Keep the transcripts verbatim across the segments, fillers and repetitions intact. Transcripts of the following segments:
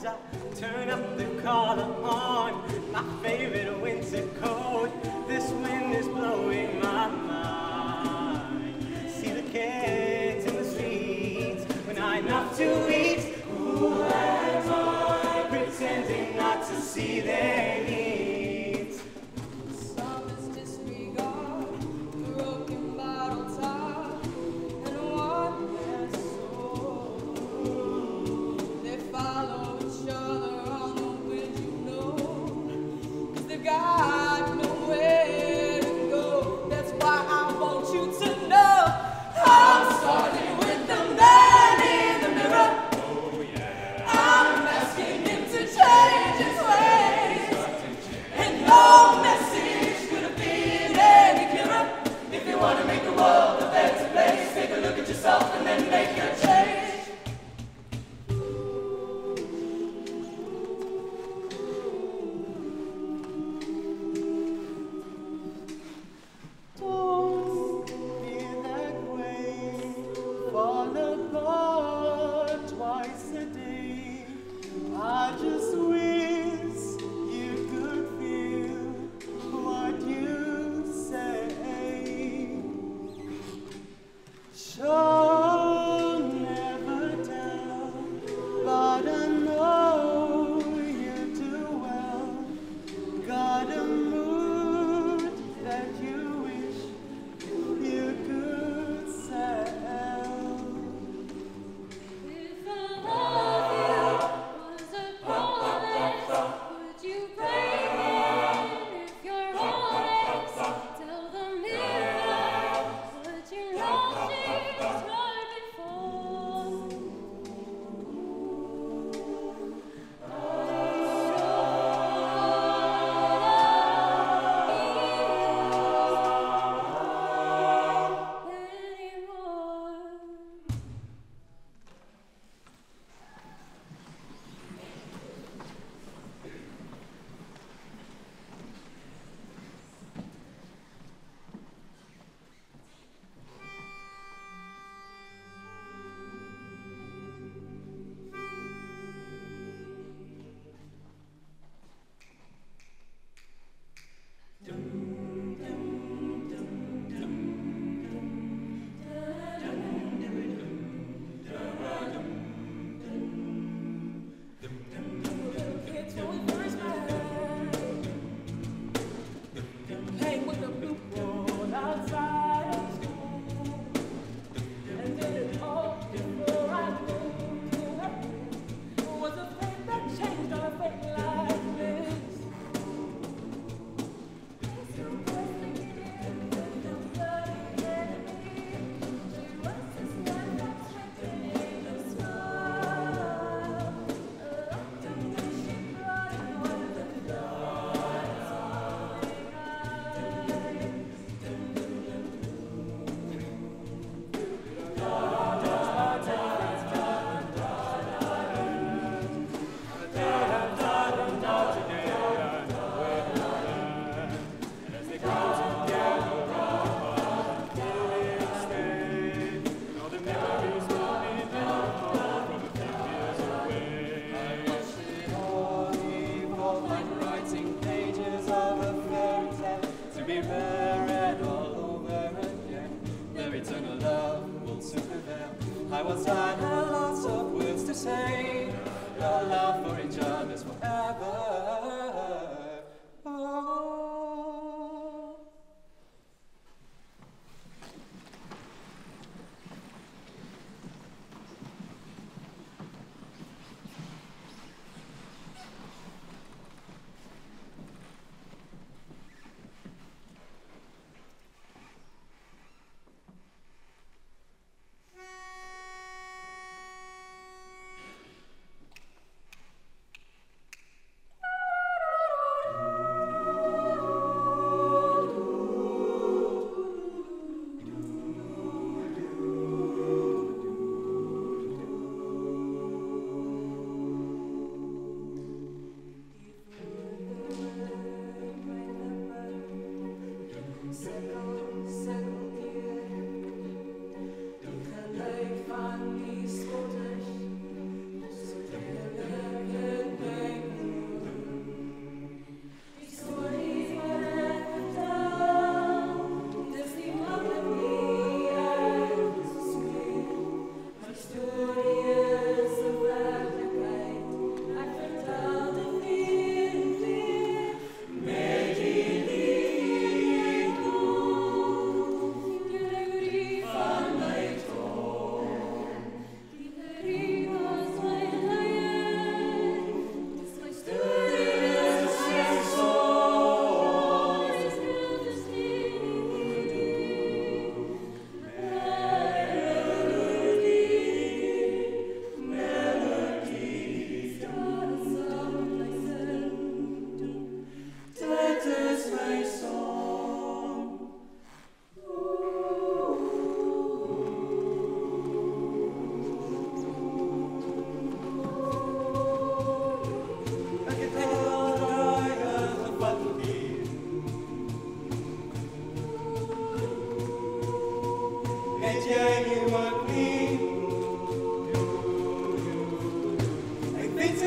I turn up the collar on my favorite winter coat. This wind is blowing my mind. See the kids in the streets when I enough to eat. Who am I pretending not to see their needs? Some is disregard, broken bottle top, and one man's soul. They follow each other on the wind, you know, 'cause they've got nowhere to go. That's why I want you to know I'm starting with the man in the mirror. I'm asking him to change his ways, and no message could have been any clearer. If you want to make the world a better place, take a look at yourself and then make your change. Don't feel that way. Fall apart twice a day. I just wish you could feel what you say. Sure, never tell, but I know you too well. Got a mood that you wish you could sell. If I love you was a promise, would you break it? If you're honest, tell the mirror, would you know she's right before? Anymore. Kids when we first met, playing with the blue ball outside of school, and did it all before I knew was a thing that changed our fate like this. I once had lots of words to say. Your love for each other's forever. Oh.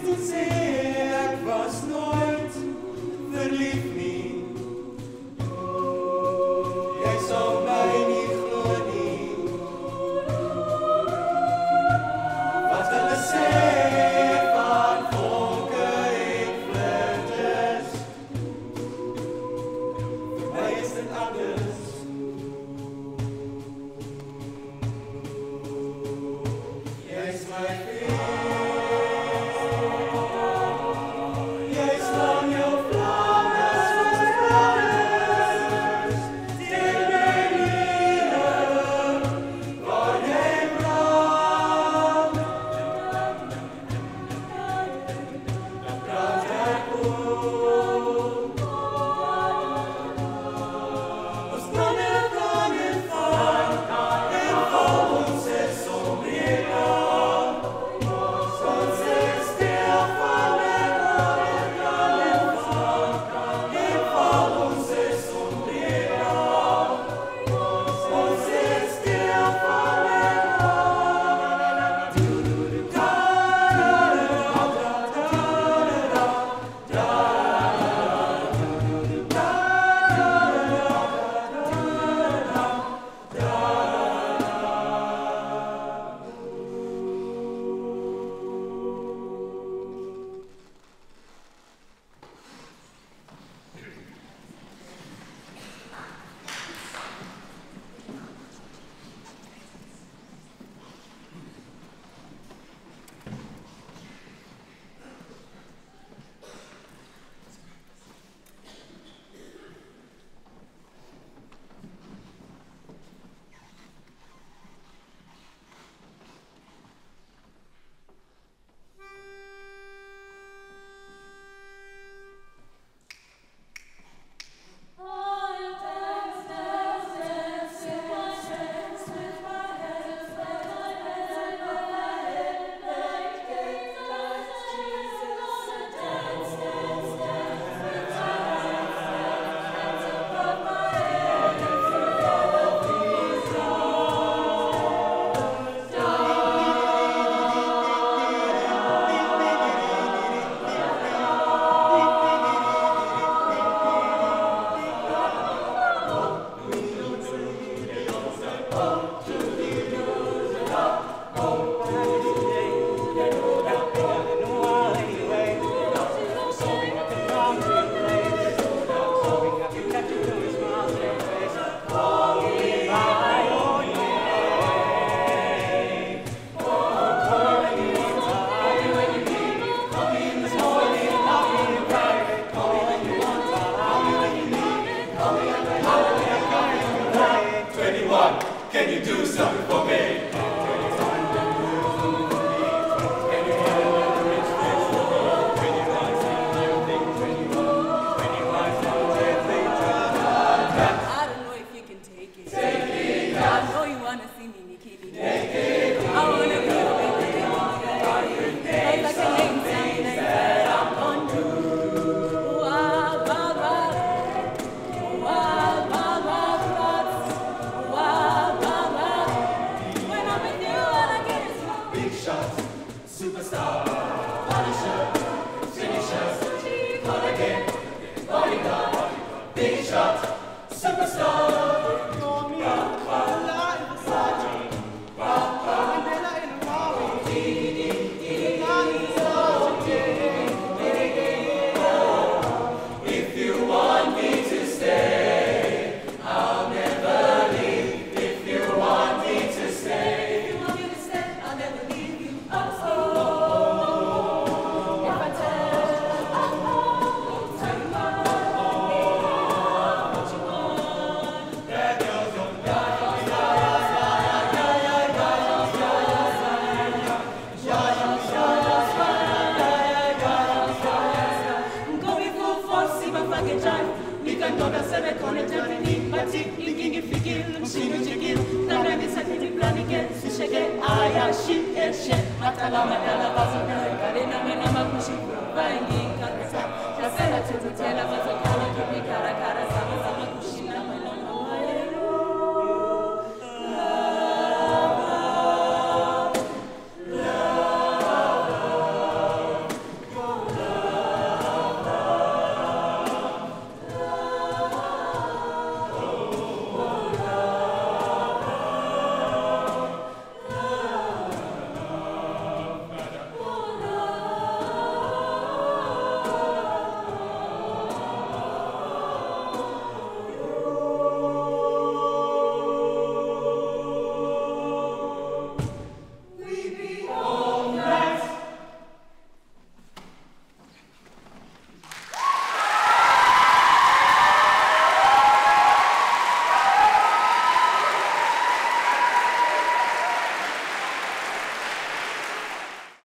Matala matala bazo na kare na mena makushi vangi kansa. Kasela tutu tela